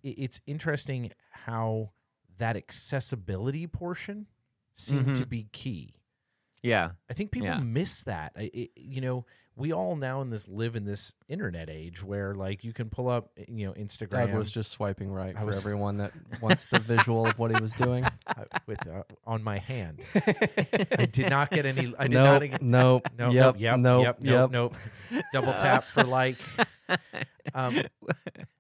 it's interesting how that accessibility portion seemed to be key. Yeah. I think people miss that. We all now live in this internet age where like you can pull up, Instagram. Doug was just swiping right for everyone that wants the visual of what he was doing. On my hand. I did not get any. I did Nope. Double tap for like.